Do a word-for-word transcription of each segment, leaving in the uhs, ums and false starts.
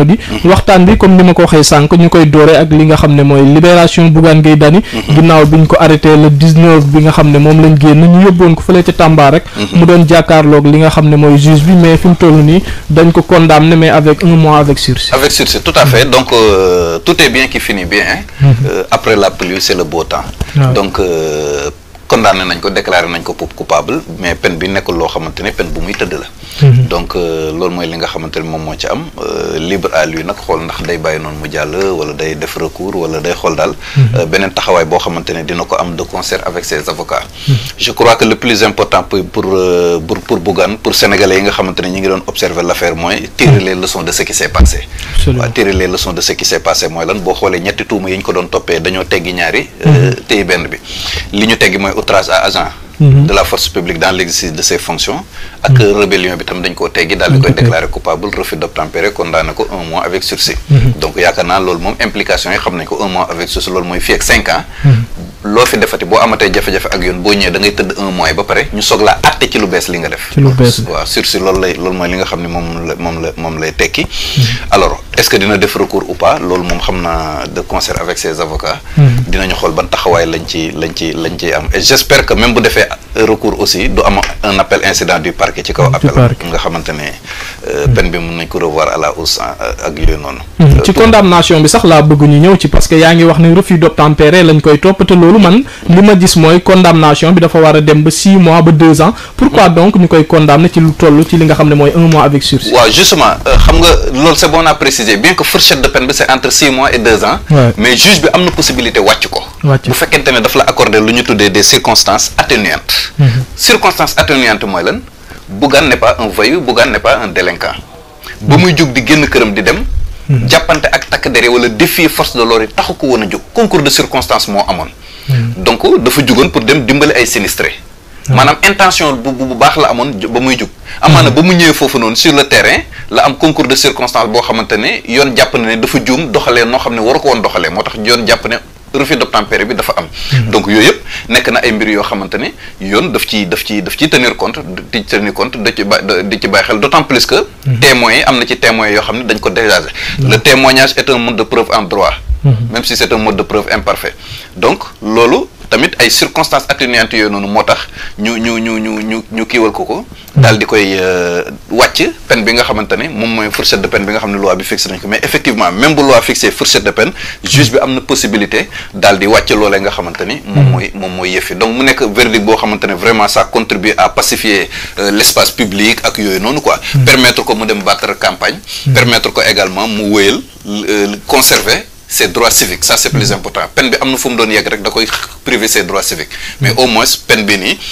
internautes yi waxtaan bi comme ni ma ko waxee sànq ñu koy doore ak li nga xam ne mooy libération Bougane Gueye Dany ginnaaw bi ñu ko arrêté le dix-neuf bi nga xam ne moom lañ génn ñu yóbboon ko fële ca Tamba rek mu doon jàkkaarloog li nga xam ne mooy juge bi mais fi mu toll nii dañ ko condamné mais avec un mois avec sursis. Avec sursis, tout à fait. Donc, euh, tout est bien qui finit bien. Hein? Mm-hmm. euh, après la pluie, c'est le beau temps. Ouais. Donc, euh, condamné nañ ko déclaré nañ ko coupable mais peine bi nekkul loo xamante ne peine bu muy tëdd la. donc loolu mooy li nga xamante ne moom moo ci am libre à lui nag xool ndax day bàyyi noonu mu jàll wala day def recours wala day xool daal. beneen taxawaay boo xamante ne dina ko am de concert avec ses avocats. je crois que le plus important pour pour pour pour Bougane pour sénégalais yi nga xamante ne ñu ngi doon observer l'affaire mooy tirer les leçons de ce qui s'est passé. waaw tirer les leçons de ce qui s'est passé mooy lan boo xoolee ñetti tuuma yi ñu ko doon toppee dañoo teggi ñaari. téye benn bi li ñu teggi mooy outrage à agent de la force publique dans l'exercice de ses fonctions ak rébellion bi tam dañ koo teggi daal di koy déclarer coupable refus d'obtempérer condamné ko un mois avec sursis donc yaakaar naa loolu moom implication yi xam nañ ko un mois avec sursis loolu mooy fii ak cinq ans loo fi defati boo amatee jafe-jafe ak yoon boo ñëwee da ngay tëdd un mois ba pare ñu soog laa àtte ci lu bees li nga def ci lu bees waaw sursis loolu lay loolu mooy li nga xam ne moom la moom la moom lay tekki alors est-ce que dina def recours ou pas loolu moom xam naa de concert avec ses avocats dinañu xool ban taxawaay lañ ci lañ ci lañ ciy am et j'espère que même bu defee recours aussi du am un appel incident du parquet ci kaw appel nga xamante ne peine bi mën nañ ko revoir à la hausse ak yooyu noonu ci condamnation bi sax laa bëgg ñu ñëw ci parce que yaa ngi wax ne refus d'obtempérer lañ koy topp te loolu man li ma gis mooy condamnation bi dafa war a dem ba six mois ba deux ans pourquoi donc ñu koy condamner ci lu toll ci li nga xam ne mooy un mois avec sursis waaw justement xam nga loolu c'est bon à préciser bien que fourchette de peine bi c'est entre six mois et deux ans mais juge bi am na possibilité wàcc ko bu fekkente ne daf la accorder lu ñu tuddee des circonstances atténuantes circonstances atténuantes mooy lan Bougane n'est pas un voyou Bougane n'est pas un délinquant ba muy jóg di génn këram di dem jàppante ak takk dere wala défier force de l'ordre yi taxu ko woon a jóg concours de circonstances moo amoon donc dafa jugoon pour dem dimbali ay sinistrés maanaam intention bu bu baax la amoon ba muy jug amaana ba mu ñëwee foofu noonu sur le terrain la am concours de circonstances boo xamante ne yoon jàpp na ne dafa juum doxalee noo xam ne waru ko woon doxalee moo tax yoon jàpp ne refus d'obtempérer bi dafa am donc yooyu yëpp nekk na ay mbir yoo xamante ne yoon daf ci daf ci daf ciy tenir compte di tenir compte da ci ba di ci bàyyi xel d'autant plus que témoins yi am na ci témoins yoo xam ne dañ ko dégager le témoignage est un mode de preuve en droit même si c'est un mode de preuve imparfait donc loolu tamit ay circonstances atténuantes yooyu noonu moo tax ñu ñu ñu ñu ñu ñu kiiwal ko ko daal di koy wàcc peine bi nga xamante ne moom mooy fourchette de peine bi nga xam ne loi bi fixé nañ ko mais effectivement même bu loi fixé fourchette de peine juge bi am na possibilité daal di wàcc loolee nga xamante ni moom mooy moom mooy yëfi donc mu nekk verdict boo xamante ne vraiment ça contribue à pacifier l'espace public ak yooyu noonu quoi permettre ko mu dem battre campagne permettre ko également mu wéyal conserver ses droits civiques ça c'est plus important peine bi am na fu mu doon yegg rek da koy priver ses droits civiques mais au moins peine bi nii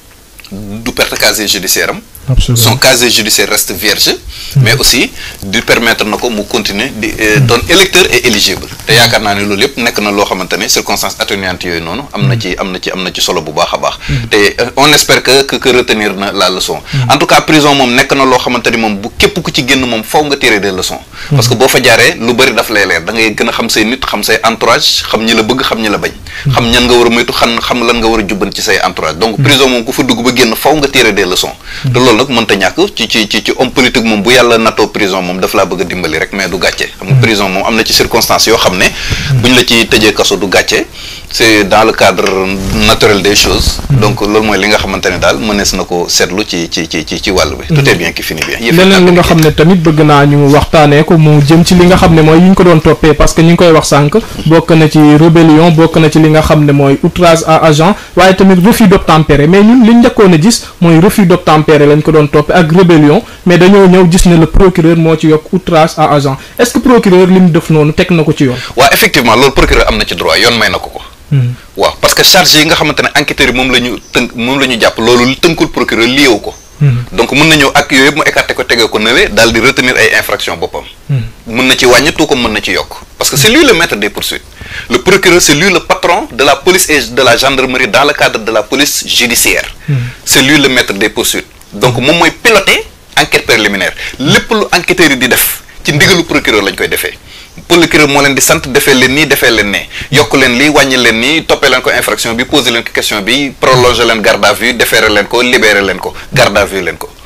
du perte casier judiciaire am son casier judiciaire reste vierge mais aussi di permettre na ko mu continuer di doon électeur et éligible te yaakaar naa ne loolu yëpp nekk na loo xamante ne circonstances atténuantes yooyu noonu am na ci am na ci am na ci solo bu baax a baax te on espère que que que retenir na la leçon en tout cas prison moom nekk na loo xamante ni moom bu képp ku ci génn moom faw nga tirer des leçons parce que boo fa jaaree lu bëri daf lay leer da ngay gën a xam say nit xam say entourage xam ñi la bëgg xam ñi la bañ xam ñan nga war a moytu xam xam lan nga war a jubban ci say entourage donc prison moom ku fa dugg ba génn faw nga tirer des leçons te loolu nag mënta ñàkk ci ci ci ci homme politique moom bu yàlla natoo prison moom daf laa bëgg a dimbali rek mais du gàcce xam nga prison moom am na ci circonstances yoo xam ne buñ la ci tëjee kaso du gàcce c'est dans le cadre naturel des choses donc loolu mooy li nga xamante ne daal mënees na ko seetlu ci ci ci ci ci wàll bi tout est bien qui finit bien leneen li nga xam ne tamit bëgg naa ñu waxtaanee ko mu jëm ci li nga xam ne mooy yi ñu ko doon toppee parce que ñu ngi koy wax sànq bokk na ci rébellion bokk na ci li nga xam ne mooy outrage à agent waaye tamit refus d'obtempérer mais ñun li ñu njëkkoon a gis mooy refus d'obtempérer lañ ko doon toppee ak rébellion mais dañoo ñëw gis ne le procureur moo ci yokk outrage à agent est-ce que procureur li mu def noonu teg na ko ci yoon waaw effectivement loolu procureur am na ci droit yoon may na ko ko waaw parce que charge yi nga xamante ne enquêteurs yi moom la ñu tënk moom la ñu jàpp loolu tënkul procureur liyewu ko donc mën na ñëw ak yooyu yëpp mu écarté ko tegee ko nële daal di retenir ay infractions boppam mën na ci wàññi tout comme mën na ci yokk parce que c'est lui le maître des poursuites le procureur c'est lui le patron de la police et de la gendarmerie dans le cadre de la police judiciaire c'est lui le maître des poursuites donc moom mooy piloter enquête préliminaire lépp lu enquêteurs yi di def ci ndigalu procureur lañ koy defee procureur moo leen di sant defee leen nii defee leen ne yokk leen lii wàññi leen nii toppee leen ko infraction bi poser leen ko question bi prolonger leen garde à vue déférer leen ko libérer leen ko garde à vue leen ko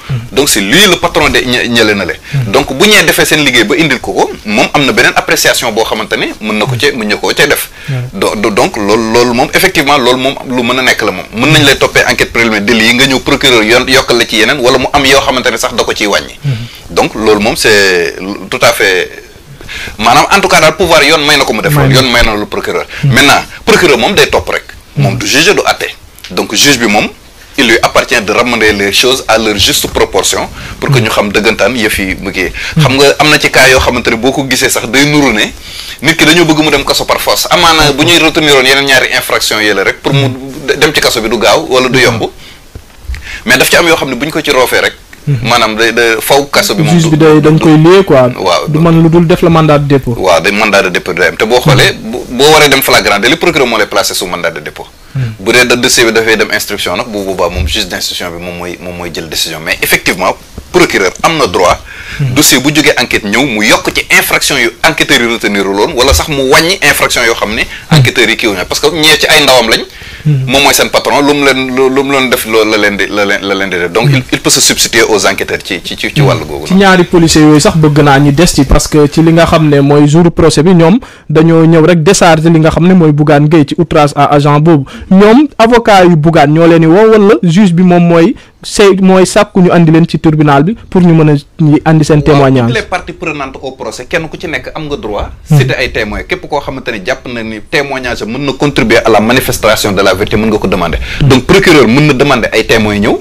donc c'est lui le patron de ñële na le donc bu ñee defee seen liggéey ba indil ko ko moom am na beneen appréciation boo xamante ne mën na ko cee mën na koo cee def donc loolu loolu moom effectivement loolu moom lu mën a nekk la moom mën nañ lay toppee enquête préliminaire délit yi nga ñëw procureur yoon yokkal la ci yeneen wala mu am yoo xamante ne sax da ko ciy wàññi donc loolu moom c'est tout à fait maanaam en tout cas daal pouvoir yoon may na ko mu def loolu yoon may na lu procureur maintenant procureur moom day topp rek moom du juge du àtte donc juge bi moom il lui appartient de ramener les choses à leur juste proportion pour que ñu xam dëggantaan yëf yi mu kii xam nga am na ci cas yoo xamante ne boo ko gisee sax day nuru ne nit ki dañoo bëgg mu dem kaso par force amaana bu ñuy retenir woon yeneen ñaari infraction yële rek pour mu dem ci kaso bi du gaaw wala du yomb mais daf ci am yoo xam ne bu ñu ko ci roofee rek maanaam day da faw kaso bi moom juge bi day dañ koy lié quoi waaw du man lu dul def la mandat de dépôt waaw day mandat de dépôt day am te boo xoolee boo waree dem flagrant délit procureur moo lay placé sous mandat de dépôt bu dee da dossier bi dafay dem instruction nag bu boobaa moom juge d'instruction bi moom mooy moom mooy jël décision mais effectivement procureur am na droit dossier bu jógee enquête ñëw mu yokk ci infraction yu enquêteurs yi retenir loon wala sax mu wàññi infraction yoo xam ne enquêteurs yi kii wuñu parce que ñee ci ay ndawam lañ moom mooy seen patron lu mu leen lu mu leen def loolu la leen di la leen la leen di def donc il peut se substituer aux enquêteurs ci ci ci ci wàllu googu ci ñaari policiers yooyu sax bëgg naa ñu des ci parce que ci li nga xam ne mooy jour procès bi ñoom dañoo ñëw rek décharger li nga xam ne mooy Bougane Gueye ci outrage à agent boobu ñoom avocat yu Bougane ñoo leen di woo wala juge bi moom mooy say mooy sàkku ñu andi leen ci tribunal bi pour ñu mën a ñu andi seen témoignage. toutes les parties prenantes au procès kenn ku ci nekk am nga droit citer ay témoins képp koo xamante ne jàpp na ni témoignage mën na contribuer à la manifestation de la vérité mën nga ko demander donc procureur mën na demander ay témoins ñëw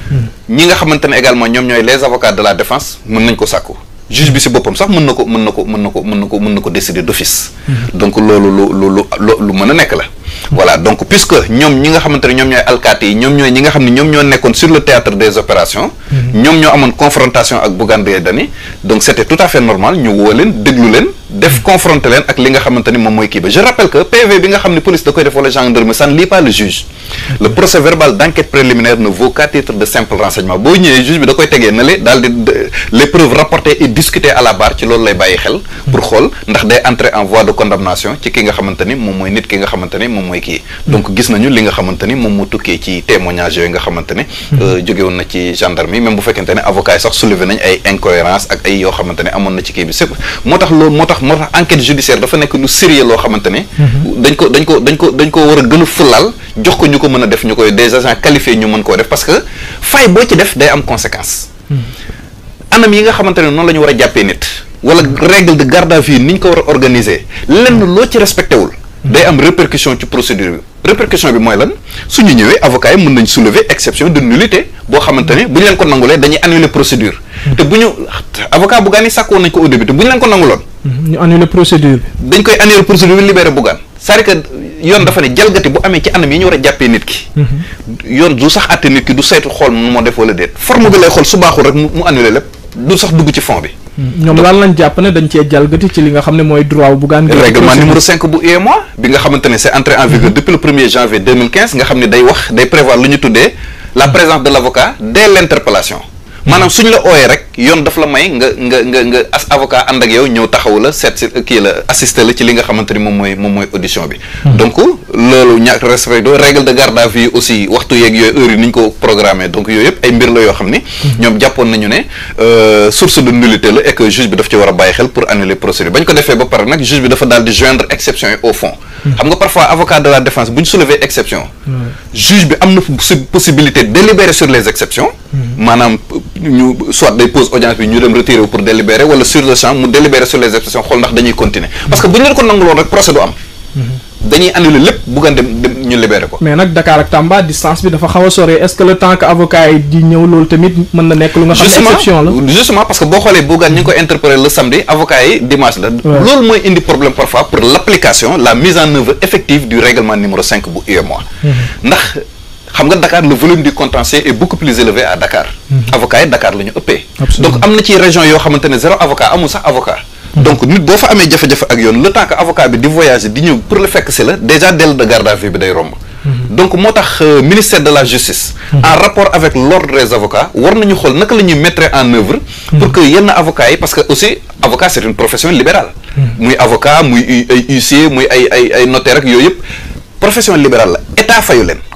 ñi nga xamante ne également ñoom ñooy les avocats de la défense mën nañ ko sàkku juge bi si boppam sax mën na ko mën na ko mën na ko mën na ko mën na ko décider d'office donc loolu lu lu lu lu mën a nekk la voilà donc puisque ñoom ñi nga xamante ne ñoom ñooy alkaati yi ñoom ñooy ñi nga xam ne ñoom ñoo nekkoon sur le théâtre des opérations ñoom ñoo amoon confrontation ak Bougane Gueye Dany donc c'était tout à fait normal ñu woo leen déglu leen def confronter leen ak li nga xamante ni moom mooy kii ba je rappelle que P V bi nga xam ne police da koy def wala gendarmerie ça ne lie pas le juge le procès verbal d'enquête préliminaire ne vaut qu'à titre de simple renseignement boo ñëwee juge bi da koy tegee na le daal di les preuves rapportées et discutées à la barre ci loolu lay bàyyi xel pour xool ndax day entrer en voie de condamnation ci ki nga xamante ni moom mooy nit ki nga xamante ni moom mooy kii donc gis nañu li nga xamante ni moom moo tukkee ci témoignage yooyu nga xamante ni jóge woon na ci gendarmerie même bu fekkente ne avocat yi sax soulevé nañ ay incohérence ak ay yoo xamante ne amoon na ci kii bi c'est moo tax loolu moo tax moo tax enquête judiciaire dafa nekk lu sérieux loo xamante ne dañ ko dañ ko dañ ko dañ ko war a gën a fulaal jox ko ñu ko mën a def ñu koy des agents qualifiés ñu mën koo def parce que fay boo ci def day am conséquence anam yi nga xamante ne noonu la ñu war a jàppee nit wala règle de garde à vue ni ñu ko war a organiser lenn loo ci respecté wul day am répercussion ci procédure bi répercussion bi mooy lan suñu ñëwee avocats yi mën nañ soulever exception de nullité boo xamante ne bu ñu leen ko nangulee dañuy annuler procédure te bu ñu avocat Bougane yi sàkkoon nañ ko au début te bu ñu leen ko nanguloon ñu annuler procédure bi dañ koy annuler procédure bi libérer Bougane c'est-à-dire que yoon dafa ne jalgati bu amee ci anam yi ñu war a jàppee nit ki yoon du sax àtte nit ki du saytu xool mu moo def wala déet forme bi lay xool su baaxul rek mu annuler lépp du sax dugg ci fond bi ñoom lan lañ jàpp ne dañ cee jalgati ci li nga xam ne mooy droit bu Bougane Gueye règlement numéro cinq bu U E M O A bi nga xamante ne c'est entré en vigueur depuis le premier janvier deux mille quinze nga xam ne day wax day prévoir lu ñu tuddee la présence de l'avocat dès l'interpellation maanaam suñ la ooyee rek yoon daf la may nga nga nga nga as avocat ànd ak yow ñëw taxaw la seet si kii la assister la ci li nga xamante ni moom mooy moom mooy audition bi donc loolu ñàkk respect do règle de garde à vue aussi waxtu yeeg yooyu heure yi ni ñu ko programmé donc yooyu yëpp ay mbir la yoo xam ni ñoom jàppoon nañu ne source de nullité la et que juge bi daf ci war a bàyyi xel pour annuler procédure bañ ko defee ba pare nag juge bi dafa daal di joindre exception yi au fond xam nga parfois avocat de la défense bu ñu soulever exception juge bi am na possibilité de délibérer sur les exceptions maanaam ñu soit day pose audience bi ñu dem retirer wu pour délibérer wala sur le champ mu délibérer sur les exceptions xool ndax dañuy continuer parce que bu ñu leen ko nanguloon rek procès du am dañuy annuler lépp Bougane dem dem ñu libérer ko. mais nag Dakar ak Tamba distance bi dafa xaw a sore est-ce que le temps que avocat yi di ñëw loolu tamit mën na nekk lu nga xam ne exception la justement parce que boo xoolee Bougane ñu ngi ko interpeller le samedi avocat yi dimanche la loolu mooy indi problème parfois pour l'application la mise en œuvre effective du règlement numéro cinq bu U E M O A ndax xam nga Dakar le volume du contentieux est beaucoup plus élevé à Dakar avocat yi Dakar la ñu ëppee donc am na ci région yoo xamante ne zéro avocat amul sax avocat donc nit boo fa amee jafe-jafe ak yoon le temps que avocat bi di voyager di ñëw pour le fekk si la déjà délai de garde à vue bi day romb donc moo tax ministère de la justice en rapport avec l'ordre des avocats war nañu xool naka la ñuy mettre en œuvre pour que yenn avocats yi parce que aussi avocat c'est une profession libérale muy avocat muy ay huissier muy ay ay ay notaire ak yooyu yëpp profession libérale la état fayu leen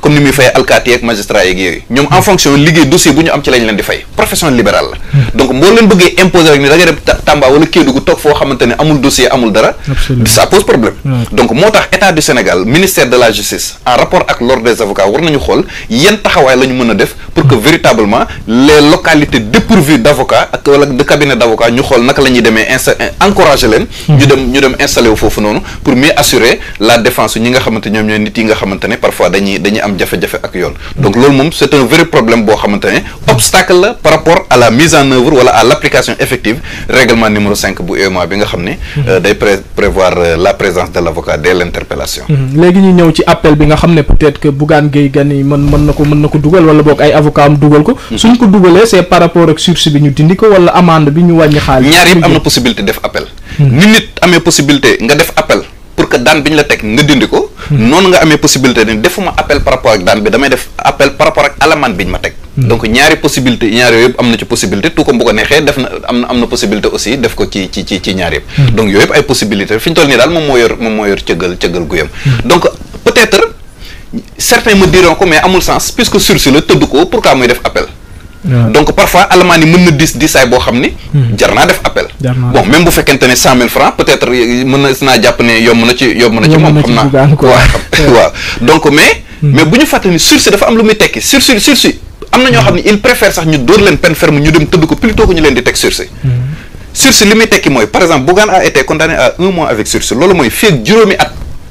comme ni muy fay alkaati yeeg magistrat yeeg yooyu ñoom en fonction liggéey dossier bu ñu am ci lañ leen di fay profession libérale la donc boo leen bëggee imposer rek ni da ngay dem Tamba wala Kédougou toog foo xamante ne amul dossier amul dara ça pose problème donc moo tax état du Sénégal ministère de la justice en rapport ak l'ordre des avocats war nañu xool yan taxawaay la ñu mën a def pour que véritablement les localités dépourvues d'avocats ak wala de cabinet d'avocats ñu xool naka la ñuy demee insta encourager leen ñu dem ñu dem installé wu foofu noonu pour mieux assurer la défense ñi nga xamante ñoom ñooy nit yi nga xamante ne parfois dañuy dañuy am jafe-jafe ak yoon donc loolu moom c'est un vrai problème boo xamante ne obstacle la par rapport à la mise en œuvre wala à l'application effective règlement numéro cinq bu U E M O A bi nga xam ne day pré prévoir la présence de l'avocat dès l'interpellation léegi ñu ñëw ci appel bi nga xam ne peut-être que Bougane Gueye Dany mën mën na ko mën na ko dugal wala boog ay avocat am dugal ko suñ ko dugalee c'est par rapport ak sursis bi ñu dindi ko wala amende bi ñu wàññi xaalis ñaar yëpp am na possibilité def appel ni nit amee possibilité nga def appel pour que daan bi ñu la teg nga dindi ko noonu nga amee possibilité ni defuma appel par rapport ak daan bi damay def appel par rapport ak alamaan bi ñu ma teg donc ñaari possibilité ñaar yooyu yëpp am na ci possibilité tout comme bu ko neexee def na am na am na possibilité aussi def ko ci ci ci ci ñaar yëpp donc yooyu yëpp ay possibilité fi ñu toll nii daal moom moo yor moom moo yor cëggal cëggal guyam donc peut-être certains me diront ko mais amul sens puisque sursis la tëdd ko pourquoi muy def appel donc parfois alamaan yi mën na dis disaay boo xam ni jar naa def appel bon même bu fekkente ne cent mille francs peut-être mën na naa jàpp ne yomb na ci yomb na ci moom xam naa waaw waaw donc mais mais bu ñu fàttali ni sursis dafa am lu muy tekki sursis sursis am na ñoo xam ne il préfère sax ñu dóor leen peine ferme ñu dem tëdd ko plutôt que ñu leen di teg sursis sursis li muy tekki mooy par exemple Bougane a été condamné à un mois avec sursis loolu mooy fii ak juróomi at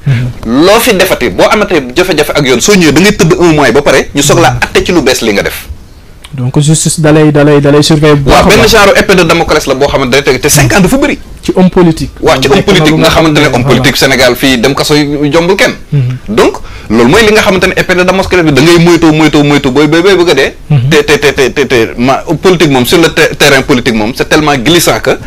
loo fi defati boo amatee jafe-jafe ak yoon soo ñëwee da ngay tëdd un mois ba pare ñu soog laa atte ci lu bees li nga def donc justice dalay dalay dalay surveiller bu waaw benn genre épée de Damoclès la boo xamante ne teg te cinq ans dafa bëri ci homme politique waaw ci homme politique nga xamante ne homme politique Sénégal fii dem kaso jombul kenn donc loolu mooy li nga xamante ne épée de Damoclès bi da ngay moytoo moytoo moytoo booy booy booy bëgg a dee te te te te te te ma politique moom sur le terrain politique moom c'est tellement glissant que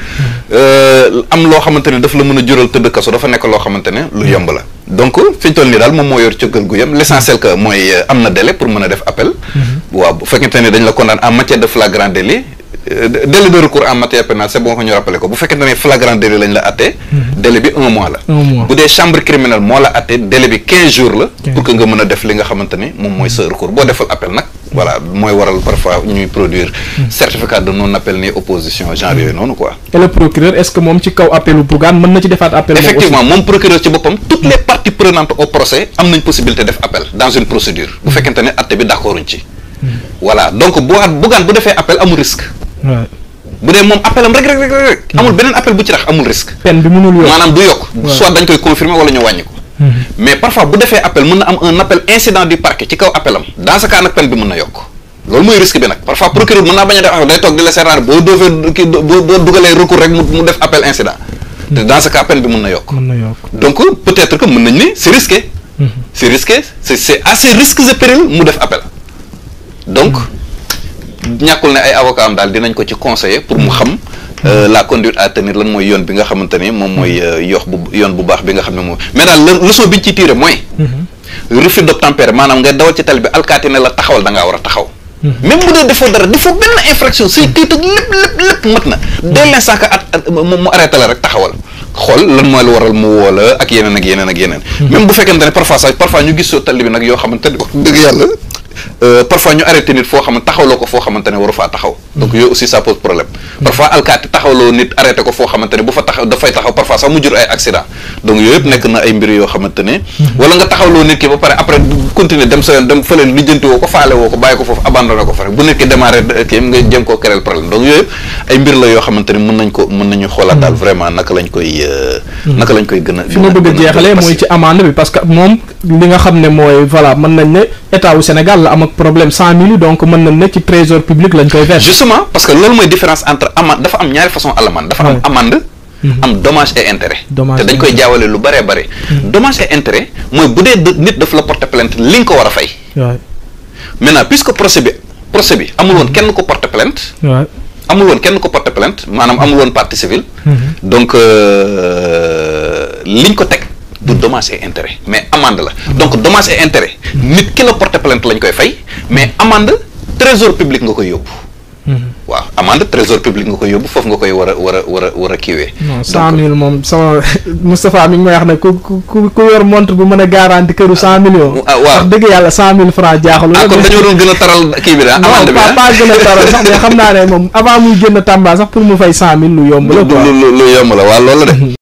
am loo xamante ne daf la mën a jural tëdd kaso dafa nekk loo xamante ne lu yomb la donc fi ñu toll nii daal moom moo yor cëggal gu yem l'essentiel que mooy am na délai pour mën a def appel waaw bu fekkente ne dañ la condamné en matière de flagrant délit délai de recours en matière pénale c'est bon que ñu rappelé ko bu fekkente ne flagrant délit lañ la attee délai bi un mois la bu dee chambre criminelle moo la attee délai bi quinze jours la pour que nga mën a def li nga xamante ni moom mooy sa recours boo defal appel nag voilà mooy waral parfois ñuy produire certificat de non appel ni opposition genre yooyu noonu quoi. et le procureur est-ce que moom ci kaw appelu Bougane mën na ci defaat appel. effectivement moom procureur ci boppam toutes les parties prenantes au procès am nañ possibilité def appel dans une procédure bu fekkente ne atte bi d'accorduñ ci. voilà donc boo Bougane bu defee appel amul risque. bu dee moom appel am rek rek rek rek. amul beneen appel bu ci rax amul risque. peine bi mënul yokk maanaam du yokk. soit dañ koy confirmer wala ñu wàññi ko. mais parfois bu defee appel mën na am un appel incident du parquet ci kaw appelam dans ce cas nag peine bi mën na yokk loolu mooy risque bi nag parfois procureur mën naa bañ a def day toog di la seetaan boo doofee kii boo boo dugalee recours rek mu def appel incident te dans ce cas peine bi mën na yokk donc peut-être que mën nañ ni c'est risqué c'est risqué c'est c'est assez risques et périls mu def appel donc ñàkkul ne ay avocat am daal dinañ ko ci conseiller pour mu xam la conduite à tenir lan mooy yoon bi nga xamante ni moom mooy yox bu yoon bu baax bi nga xam ne moom mais daal leçon bi ñu ciy tiré mooy refus d'obtempérer maanaam nga dawal ci tali bi alkaati ne la taxawal da ngaa war a taxaw même bu dee defoo dara defoo benn infraction say tiit ak lépp lépp lépp mat na dès l'instant que at mu arrêté la rek taxawal xool lan mooy lu waral mu woo la ak yeneen ak yeneen ak yeneen même bu fekkente ne parfois sax parfois ñu gis soo tali bi nag yoo xamante ne wax dëgg yàlla parfois ñu arrêté nit foo xamante taxawloo ko foo xamante ne waru faa taxaw donc yooyu aussi ça pose problème parfois alkaati taxawloo nit arrêté ko foo xamante ne bu fa taxaw dafay taxaw parfois sax mu jur ay accident donc yooyu yëpp nekk na ay mbir yoo xamante ne wala nga taxawloo nit ki ba pare après continuer dem sa yoon dem fële lijjanti woo ko faale woo ko bàyyi ko foofu abandonné ko fa rek bu nit ki démarré kii nga jëm koo créer problème donc yooyu yëpp ay mbir la yoo xamante ne mën nañ ko mën nañu xoolaat daal vraiment naka lañ koy naka lañ koy gën a fi ma bëgg a jeexalee mooy ci amende bi parce que moom li nga xam ne mooy voilà mën nañ ne état wu Sénégal la am ak problème cent mille donc mën nañ ne ci trésor public lañ koy verser justement parce que loolu mooy différence entre amende dafa am ñaari façon amende dafa am amende am dommage et intérêt te dañ koy jaawale lu bëree bëri dommage et intérêt mooy bu dee nit daf la porter plainte li nga ko war a fay maintenant puisque procès bi procès bi amul woon kenn ko porter plainte amul woon kenn ko porter plainte maanaam amul woon partie civile donc liñ ko teg du dommage et intérêt mais amende la donc dommage et intérêt nit ki la porter plainte lañ koy fay mais amende trésor public nga koy yóbbu waaw amende trésor public nga koy yóbbu foofu nga koy war a war a war a war a kiiwee. non cent mille moom sama Moustapha mi ngi may wax ne ku ku ku yor montre bu mën a garanti këru cent millions. ah waaw wax dëgg yàlla cent mille francs jaaxalu. ah kon dañoo doon gën a taral kii bi daal. amende bi non pas gën a taral sax mais xam naa ne moom avant muy génn Tamba sax pour mu fay cent mille lu yomb la. lu lu lu yomb la waaw loolu la de.